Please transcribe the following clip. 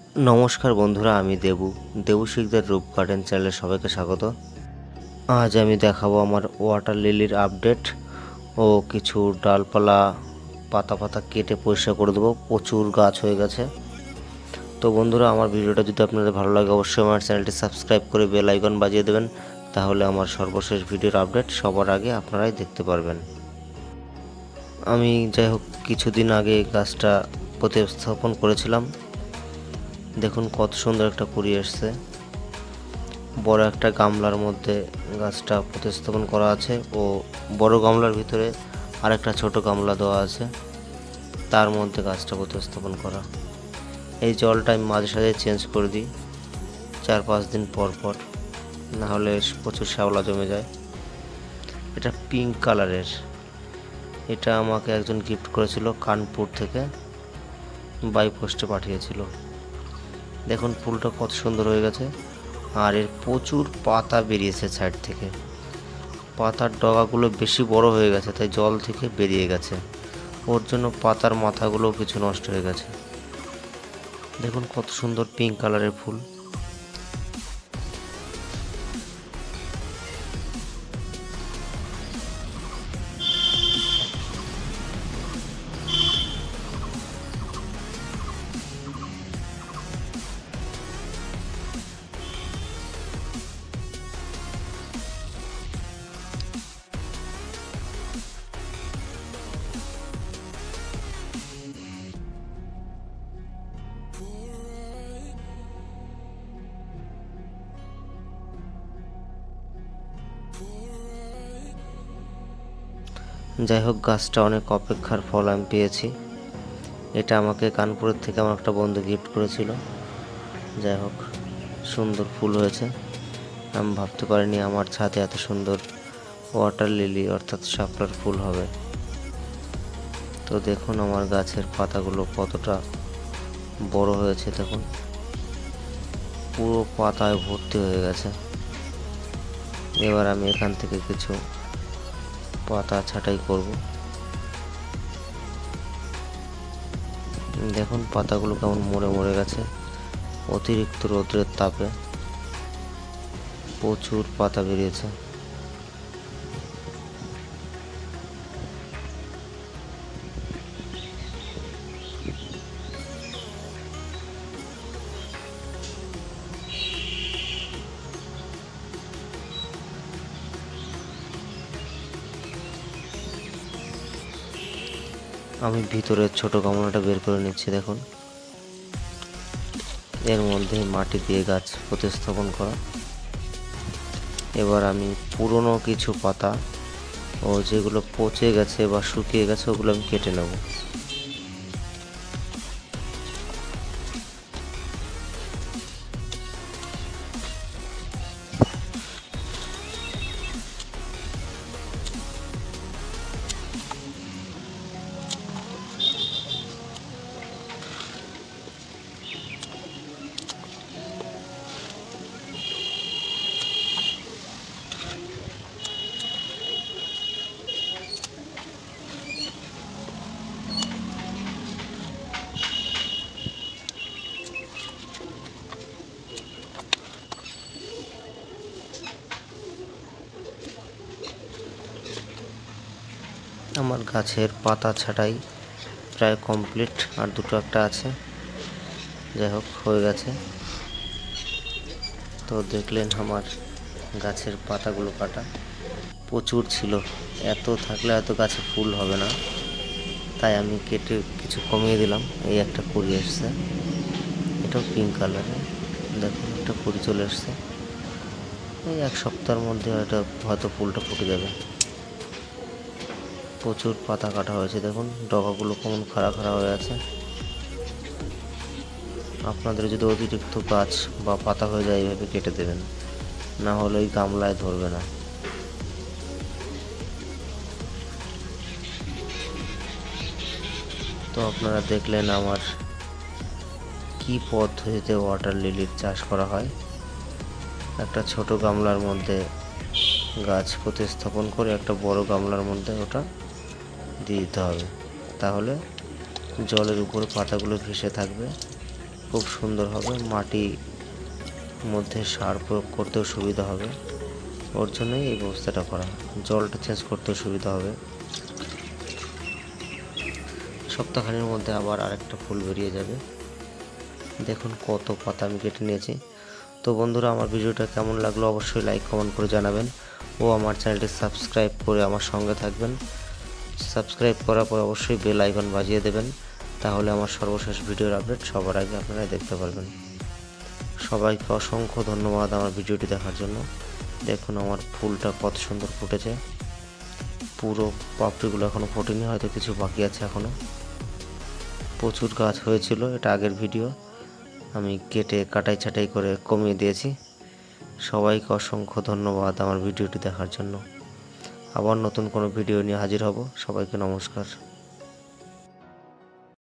নমস্কার বন্ধুরা, আমি দেবু শিকদার রূপ গার্ডেন চ্যানেলে সবাইকে স্বাগত। আজ আমি দেখাবো আমার ওয়াটার লিলির আপডেট ও কিছু ডালপালা পাতা কেটে পরিষ্কার করে দেবো। প্রচুর গাছ হয়ে গেছে। তো বন্ধুরা, আমার ভিডিওটা যদি আপনাদের ভালো লাগে অবশ্যই আমার চ্যানেলটি সাবস্ক্রাইব করে বেল আইকন বাজিয়ে দেবেন, তাহলে আমার সর্বশেষ ভিডিওর আপডেট সবার আগে আপনারাই দেখতে পারবেন। আমি যাই হোক কিছুদিন আগে গাছটা প্রতিস্থাপন করেছিলাম। দেখুন কত সুন্দর একটা কুড়ি এসছে। বড় একটা গামলার মধ্যে গাছটা প্রতিস্থাপন করা আছে ও বড় গামলার ভিতরে আরেকটা ছোট গামলা দেওয়া আছে, তার মধ্যে গাছটা প্রতিস্থাপন করা। এই জলটা আমি মাঝে সাঝে চেঞ্জ করে দিই 4-5 দিন পর পর, না হলে প্রচুর শ্যাওলা জমে যায়। এটা পিঙ্ক কালারের। এটা আমাকে একজন গিফট করেছিল কানপুর থেকে, বাই পোস্টে পাঠিয়েছিল। দেখুন ফুলটা কত সুন্দর হয়ে গেছে, আর এর প্রচুর পাতা বেরিয়েছে সাইড থেকে। পাতার ডগাগুলো বেশি বড় হয়ে গেছে, তাই জল থেকে বেরিয়ে গেছে। ওর জন্য পাতার মাথাগুলোও কিছু নষ্ট হয়ে গেছে। দেখুন কত সুন্দর পিঙ্ক কালারের ফুল। যাই হোক, গাছটা অনেক অপেক্ষার ফল আমি পেয়েছি। এটা আমাকে কানপুরের থেকে আমার একটা বন্ধু গিফট করেছিল। যাই হোক, সুন্দর ফুল হয়েছে। আমি ভাবতে পারিনি আমার ছাদে এত সুন্দর ওয়াটার লিলি অর্থাৎ শাপলার ফুল হবে। তো দেখুন আমার গাছের পাতাগুলো কতটা বড় হয়েছে। দেখুন পুরো পাতায় ভর্তি হয়ে গেছে। এবার আমি এখান থেকে কিছু পাতা ছাঁটাই করব। দেখুন পাতাগুলো কেমন মরে গেছে। অতিরিক্ত রোদ্রের তাপে প্রচুর পাতা বেরিয়েছে। আমি ভিতরের ছোট গামলাটা বের করে নিচ্ছি। দেখুন এর মধ্যে মাটি দিয়ে গাছ প্রতিস্থাপন করা। এবার আমি পুরনো কিছু পাতা ও যেগুলো পচে গেছে বা শুকিয়ে গেছে ওগুলো আমি কেটে নেব। আমার গাছের পাতা ছাঁটাই প্রায় কমপ্লিট, আর দুটো একটা আছে। যাই হোক হয়ে গেছে। তো দেখলেন আমার গাছের পাতাগুলো কাটা প্রচুর ছিল। এত থাকলে এত গাছে ফুল হবে না, তাই আমি কেটে কিছু কমিয়ে দিলাম। এই একটা কুড়ি এসছে, এটাও পিঙ্ক কালারের। দেখুন একটা কুড়ি চলে এসছে। এই 1 সপ্তাহের মধ্যে এটা হয়তো ফুলটা ফুটে যাবে। প্রচুর পাতা কাটা হয়েছে। দেখুন ডগাগুলো কেমন খাড়া হয়ে আছে। আপনাদের যদি অতিরিক্ত গাছ বা পাতা হয়ে যায় এইভাবে কেটে দেবেন, না হলে ওই গামলায় ধরবে না। তো আপনারা দেখলেন আমার কি পদ্ধতিতে ওয়াটার লিলির চাষ করা হয়। একটা ছোট গামলার মধ্যে গাছ প্রতিস্থাপন করে একটা বড় গামলার মধ্যে ওটা দিয়ে দিতে হবে, তাহলে জলের উপরে পাতাগুলো ভেসে থাকবে খুব সুন্দর হবে, মাটির মধ্যে সার প্রয়োগ করতেও সুবিধা হবে, ওর জন্যই এই ব্যবস্থাটা করা। জলটা চেঞ্জ করতেও সুবিধা হবে। সপ্তাহখানের মধ্যে আবার আরেকটা ফুল বেরিয়ে যাবে। দেখুন কত পাতা আমি কেটে নিয়েছি। তো বন্ধুরা, আমার ভিডিওটা কেমন লাগলো অবশ্যই লাইক কমেন্ট করে জানাবেন ও আমার চ্যানেলটি সাবস্ক্রাইব করে আমার সঙ্গে থাকবেন। সাবস্ক্রাইব করার পর অবশ্যই বেল আইকন বাজিয়ে দেবেন, তাহলে আমার সর্বশেষ ভিডিওর আপডেট সবার আগে আপনারা দেখতে পারবেন। সবাইকে অসংখ্য ধন্যবাদ আমার ভিডিওটি দেখার জন্য। দেখুন আমার ফুলটা কত সুন্দর ফুটেছে, পুরো পাপড়িগুলো এখনও ফোটেনি, হয়তো কিছু বাকি আছে এখনও। প্রচুর গাছ হয়েছিল, এটা আগের ভিডিও, আমি কেটে কাটাই ছাটাই করে কমিয়ে দিয়েছি। সবাইকে অসংখ্য ধন্যবাদ আমার ভিডিওটি দেখার জন্য। আবার নতুন কোনো ভিডিও নিয়ে হাজির হব। সবাইকে নমস্কার।